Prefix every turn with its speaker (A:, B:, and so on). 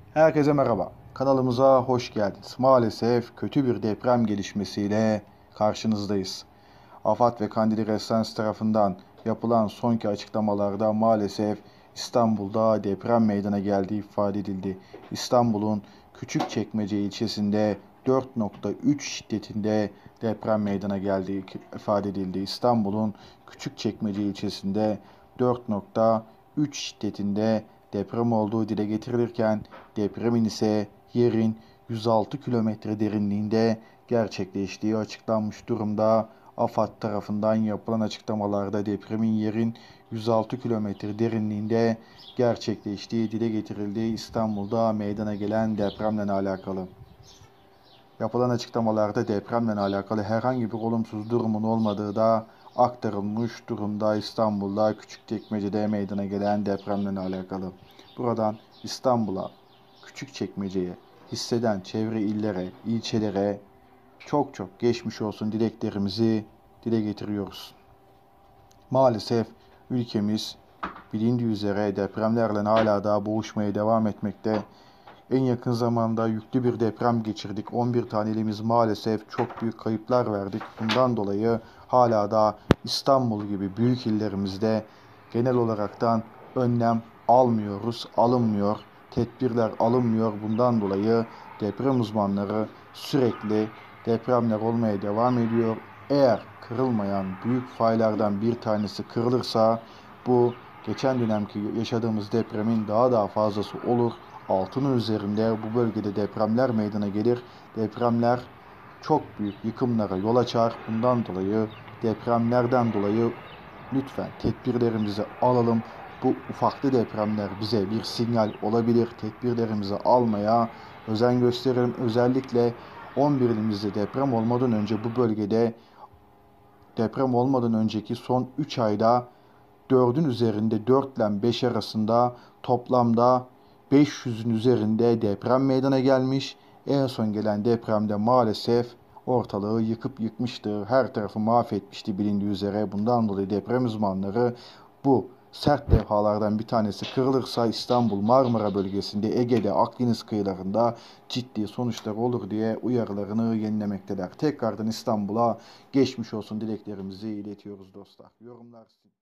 A: Herkese merhaba. Kanalımıza hoş geldiniz. Maalesef kötü bir deprem gelişmesiyle karşınızdayız. AFAD ve Kandili Residence tarafından yapılan sonki açıklamalarda maalesef İstanbul'da deprem meydana geldiği ifade edildi. İstanbul'un Küçükçekmece ilçesinde 4.3 şiddetinde deprem meydana geldiği ifade edildi. İstanbul'un Küçükçekmece ilçesinde 4.3 şiddetinde deprem olduğu dile getirilirken depremin ise yerin 106 kilometre derinliğinde gerçekleştiği açıklanmış durumda. AFAD tarafından yapılan açıklamalarda depremin yerin 106 kilometre derinliğinde gerçekleştiği dile getirildi. İstanbul'da meydana gelen depremle alakalı. Yapılan açıklamalarda depremle alakalı herhangi bir olumsuz durumun olmadığı da aktarılmış durumda. İstanbul'da Küçükçekmece'de meydana gelen depremle alakalı. Buradan İstanbul'a, Küçükçekmece'ye, hisseden çevre illere, ilçelere çok geçmiş olsun dileklerimizi dile getiriyoruz. Maalesef ülkemiz bilindiği üzere depremlerle hala daha boğuşmaya devam etmekte. En yakın zamanda yüklü bir deprem geçirdik. 11 tane ilimiz maalesef çok büyük kayıplar verdik. Bundan dolayı hala da İstanbul gibi büyük illerimizde genel olaraktan önlem alınmıyor. Tedbirler alınmıyor. Bundan dolayı deprem uzmanları sürekli depremler olmaya devam ediyor. Eğer kırılmayan büyük faylardan bir tanesi kırılırsa bu geçen dönemki yaşadığımız depremin daha fazlası olur. Altının üzerinde bu bölgede depremler meydana gelir. Depremler çok büyük yıkımlara yol açar. Bundan dolayı depremlerden dolayı lütfen tedbirlerimizi alalım. Bu ufaklı depremler bize bir sinyal olabilir. Tedbirlerimizi almaya özen gösterelim. Özellikle 11 ilimizde deprem olmadan önce bu bölgede deprem olmadan önceki son 3 ayda 4'ün üzerinde 4 ile 5 arasında toplamda 500'ün üzerinde deprem meydana gelmiş. En son gelen depremde maalesef ortalığı yıkıp yıkmıştı. Her tarafı mahvetmişti bilindiği üzere. Bundan dolayı deprem uzmanları bu sert levhalardan bir tanesi kırılırsa İstanbul, Marmara bölgesinde, Ege'de, Akdeniz kıyılarında ciddi sonuçlar olur diye uyarılarını yenilemekteler. Tekrardan İstanbul'a geçmiş olsun dileklerimizi iletiyoruz dostlar. Yorumlar